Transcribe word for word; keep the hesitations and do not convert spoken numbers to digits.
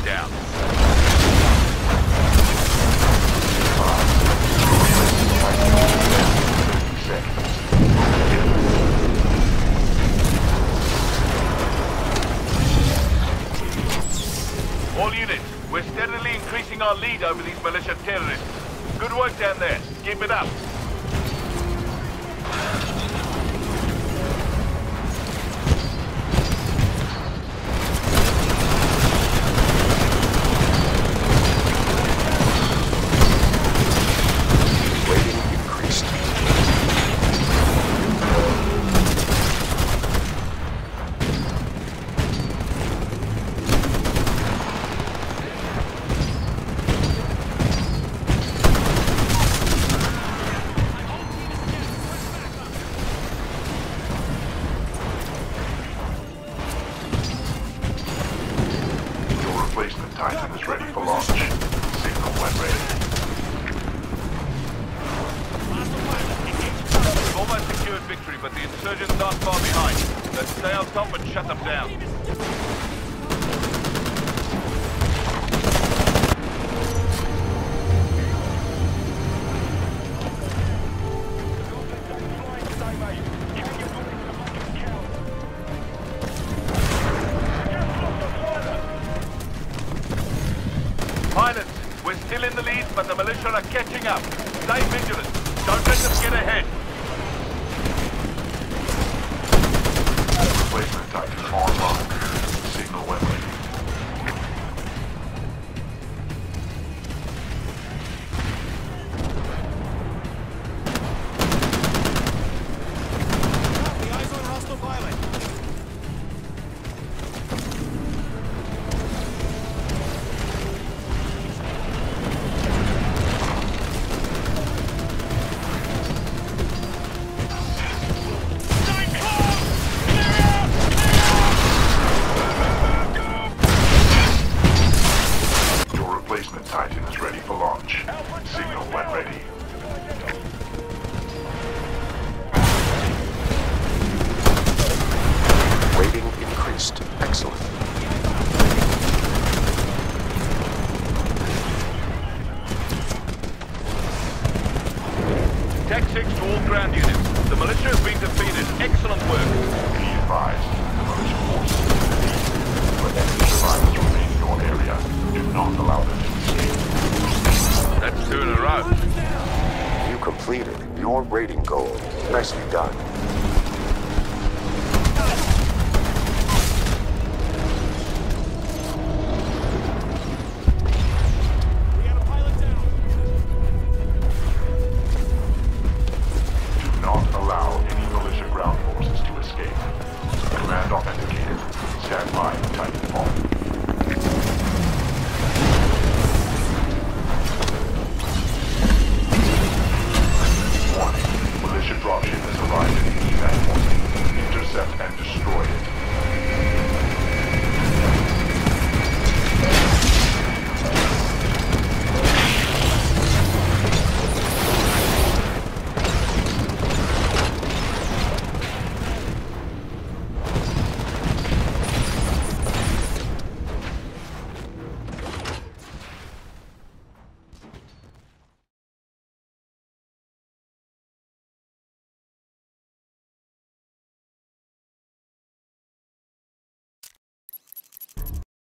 down. All units, we're steadily increasing our lead over these militia terrorists. Good work down there. Keep it up. Titan is ready for launch. Signal when ready. We've almost secured victory, but the insurgents aren't far behind. Let's stay on top and shut them down. Pilots, we're still in the lead, but the militia are catching up. Stay vigilant. Don't let them get ahead. Replacement Titan online. Signal when ready. Eyes on hostile pilot. Titan is ready for launch. Signal when ready. Rating increased. Excellent. Tech six to all ground units. The militia has been defeated. Excellent work. Be advised, the militia forces have been defeated. But any survivors remain in your area. Do not allow them to escape. That's two in a row. You completed your rating goal. Nicely done. We got a pilot down. Do not allow any militia ground forces to escape. Command authenticated. Stand by, Titanfall.